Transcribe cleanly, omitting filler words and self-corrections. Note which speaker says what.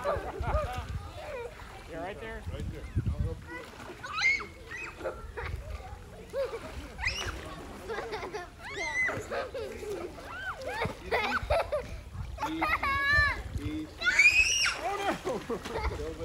Speaker 1: Yeah, right there.
Speaker 2: Right there. I'll help you. Easy. Easy. Easy.
Speaker 1: Oh no!